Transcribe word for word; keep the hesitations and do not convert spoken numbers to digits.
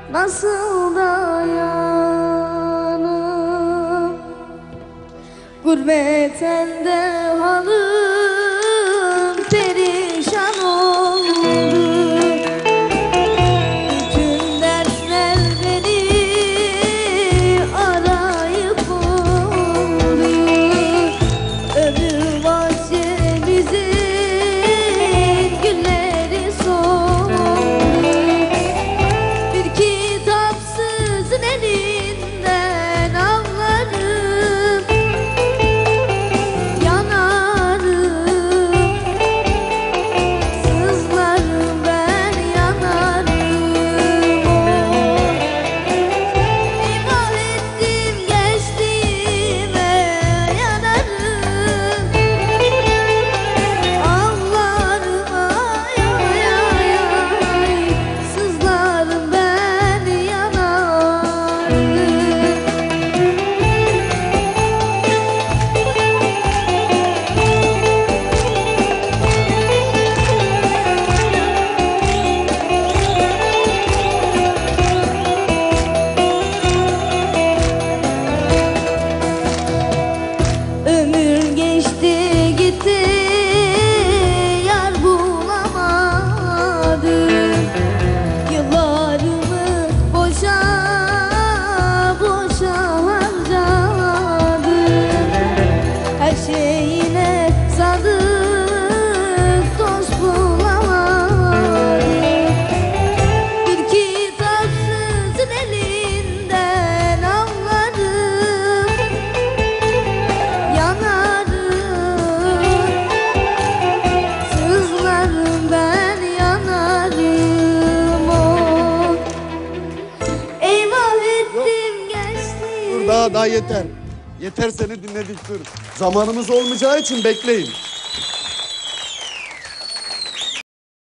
nasıl dayanım? Gurbet elde halim perişan oldu. Bütün dersler beni arayıp buldu. Ömür bahçemizin gülleri soldu. Bir kitapsızın elinden ağlarım, yanarım, sızlarım ben yanarım. İmah ettim geçtiğime yanarım, ağlarım ay ay ay ay, sızlarım ben yanarım. Ömür geçti gitti, yar bulamadım. Yıllarımı boşa boşa harcadım. Her şeyine sadık dost bulamadım. Bir kitapsızın elinden ağlarım, yanarım, sızlarım ben yanarım. Oh. Eyvah ettim geçti. Dur daha daha yeter. Yeter, seni dinledik, dur. Zamanımız olmayacağı için bekleyin.